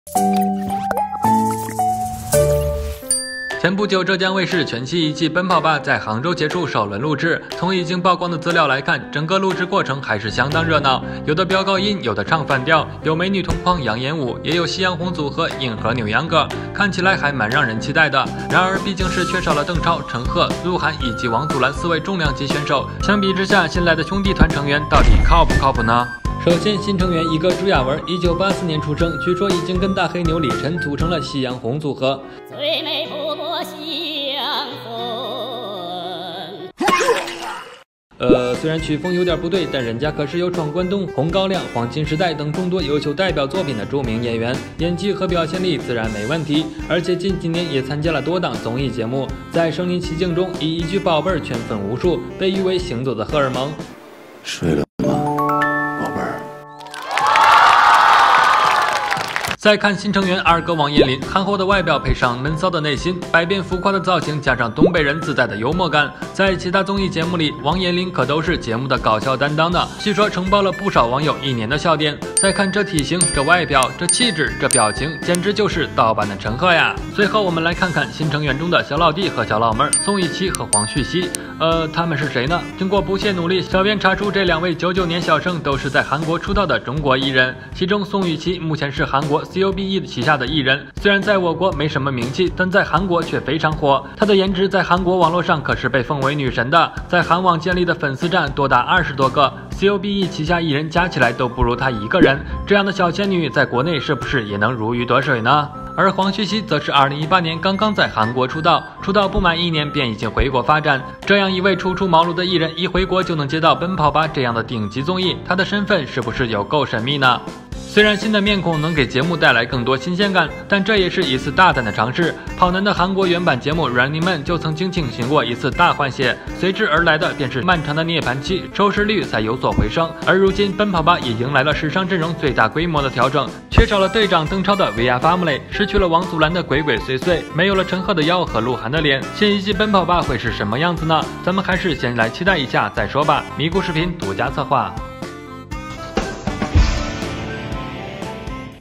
前不久，浙江卫视全系一季《奔跑吧》在杭州结束首轮录制。从已经曝光的资料来看，整个录制过程还是相当热闹，有的飙高音，有的唱反调，有美女同框杨延武，也有夕阳红组合硬核扭秧歌，看起来还蛮让人期待的。然而，毕竟是缺少了邓超、陈赫、鹿晗以及王祖蓝4位重量级选手，相比之下，新来的兄弟团成员到底靠不靠谱呢？首先，新成员一个朱亚文，1984年出生，据说已经跟大黑牛李晨组成了夕阳红组合。 最美不过夕阳红。 虽然曲风有点不对，但人家可是有闯关东、红高粱、黄金时代等众多优秀代表作品的著名演员，演技和表现力自然没问题。而且近几年也参加了多档综艺节目，在身临其境中以一句宝贝儿圈粉无数，被誉为行走的荷尔蒙。 睡了吗，宝贝儿？ 再看新成员二哥王彦霖，憨厚的外表配上闷骚的内心，百变浮夸的造型加上东北人自带的幽默感，在其他综艺节目里，王彦霖可都是节目的搞笑担当呢。据说承包了不少网友1年的笑点。再看这体型、这外表、这气质、这表情，简直就是盗版的陈赫呀！最后我们来看看新成员中的小老弟和小老妹儿宋雨琦和黄旭熙。他们是谁呢？经过不懈努力，小编查出这2位99年小生都是在韩国出道的中国艺人，其中宋雨琦目前是韩国 COBE 旗下的艺人，虽然在我国没什么名气，但在韩国却非常火。她的颜值在韩国网络上可是被奉为女神的，在韩网建立的粉丝站多达20多个 ，COBE 旗下艺人加起来都不如她一个人。这样的小仙女在国内是不是也能如鱼得水呢？而黄旭熙则是2018年刚刚在韩国出道不满1年便已经回国发展。这样一位初出茅庐的艺人，一回国就能接到《奔跑吧》这样的顶级综艺，他的身份是不是有够神秘呢？虽然新的面孔能给节目带来更多新鲜感，但这也是一次大胆的尝试。跑男的韩国原版节目《Running Man》就曾经进行过一次大换血，随之而来的便是漫长的涅槃期，收视率才有所回升。而如今，《奔跑吧》也迎来了史上阵容最大规模的调整，缺少了队长邓超的 VR Family， 失去了王祖蓝的鬼鬼祟祟，没有了陈赫的腰和鹿晗的脸。新一季《奔跑吧》会是什么样子呢？咱们还是先来期待一下再说吧。迷糊视频独家策划。